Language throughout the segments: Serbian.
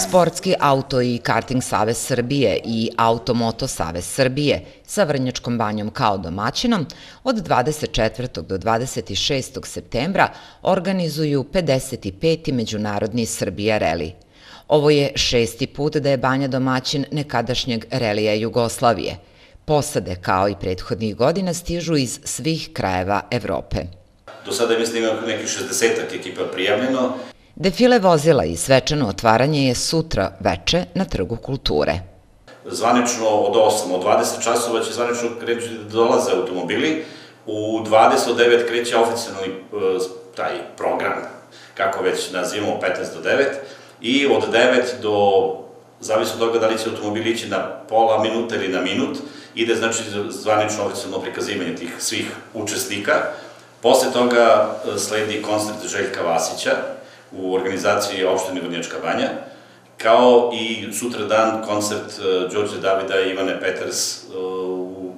Sportski auto i karting savez Srbije i Automoto savez Srbije sa Vrnjačkom Banjom kao domaćinom od 24. do 26. septembra organizuju 55. Međunarodni Srbija reli. Ovo je 6. put da je Banja domaćin nekadašnjeg relija Jugoslavije. Posade, kao i prethodnih godina, stižu iz svih krajeva Evrope. Do sada mislim da ima nekih 60 ekipa prijavljeno. Defile vozila i svečano otvaranje je sutra veče na Trgu kulture. Zvanično od 8, od 20 časova će zvanično kreći da dolaze automobili. U 29 kreće oficijalni taj program, kako već nazivamo 15 do 9. I od 9 do, zavisno od toga da li će automobili ići na pola minuta ili na minut, ide znači zvanično oficijalno prikazivanje tih svih učesnika. Posle toga sledi koncert Željka Vasića u organizaciji opštine Vrnjačka Banja, kao i sutra dan koncert Đorđe Davida i Ivane Peters u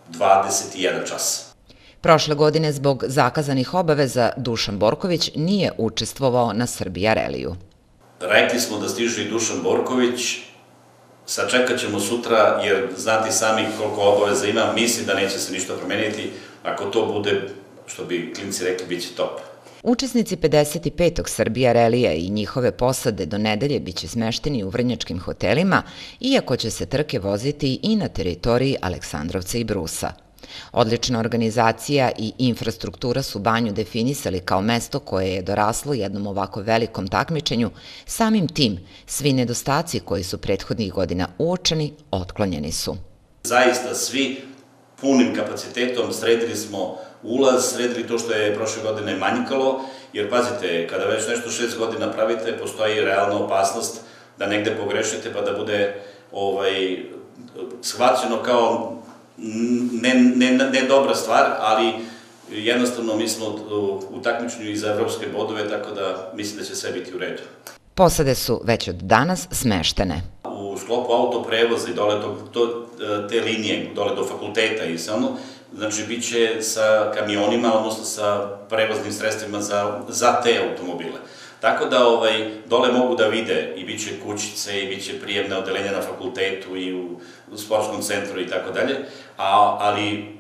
21 čas. Prošle godine zbog zakazanih obaveza Dušan Borković nije učestvovao na Srbija reliju. Rekli smo da stiže i Dušan Borković, sačekat ćemo sutra jer znate sami koliko obaveza ima, mislim da neće se ništa promeniti, ako to bude, što bi klinci rekli, bit će top. Učesnici 55. Srbija relija i njihove posade do nedelje biće smešteni u vrnjačkim hotelima, iako će se trke voziti i na teritoriji Aleksandrovca i Brusa. Odlična organizacija i infrastruktura su Banju definisali kao mesto koje je doraslo jednom ovako velikom takmičenju, samim tim svi nedostaci koji su prethodnih godina uočeni otklonjeni su. Zaista svi punim kapacitetom sredili smo ulaz, sredili to što je prošle godine manjkalo, jer pazite, kada već nešto 6 godina pravite, postoji realna opasnost da negde pogrešite pa da bude shvaćeno kao ne dobra stvar, ali jednostavno mi smo u takmičenju i za evropske bodove, tako da mislim da će sve biti u redu. Posade su već od danas smeštene. U sklopu autoprevoza i dole te linije, dole do fakulteta i sve ono, znači bit će sa kamionima, odnosno sa prevoznim sredstvima za te automobile. Tako da dole mogu da vide i bit će kućice i bit će prijemne odelenja na fakultetu i u sportskom centru i tako dalje, ali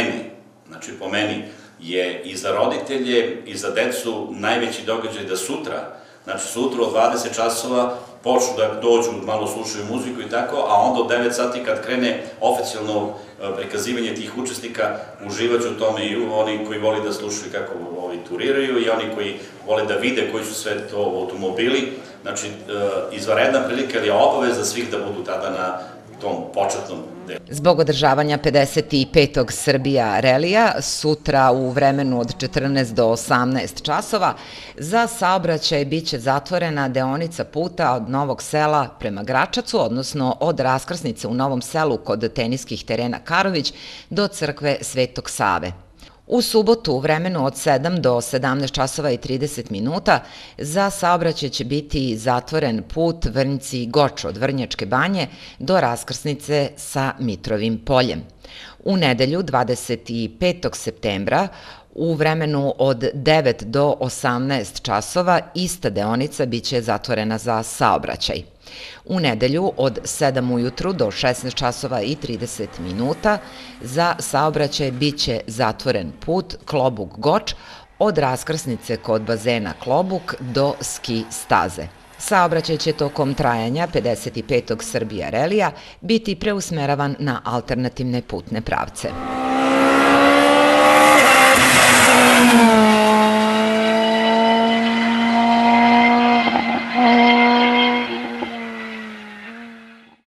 po meni je i za roditelje i za decu najveći događaj da sutra od 20 časova počnu da dođu, malo slušaju muziku i tako, a onda od 9 sati kad krene oficijalno prikazivanje tih učesnika, uživaću u tome i oni koji voli da slušaju kako turiraju i oni koji vole da vide koji su sve to automobili. Znači, izvanredna prilika, ali je obaveza svih da budu tada na tom početnom delu. Zbog održavanja 55. Srbija relija, sutra u vremenu od 14 do 18 časova, za saobraćaj biće zatvorena deonica puta od Novog Sela prema Gračacu, odnosno od raskrsnice u Novom Selu kod teniskih terena Karović do crkve Svetog Save. U subotu u vremenu od 7 do 17 časova i 30 minuta za saobraćaj će biti zatvoren put Vrnjci-Goč od Vrnjačke Banje do raskrsnice sa Mitrovim poljem. U nedelju 25. septembra u vremenu od 9 do 18 časova ista deonica biće zatvorena za saobraćaj. U nedelju od 7 ujutru do 16 časova i 30 minuta za saobraćaj biće zatvoren put Klobuk-Goč od raskrsnice kod bazena Klobuk do ski staze. Saobraćaj će tokom trajanja 55. Srbija relija biti preusmeravan na alternativne putne pravce.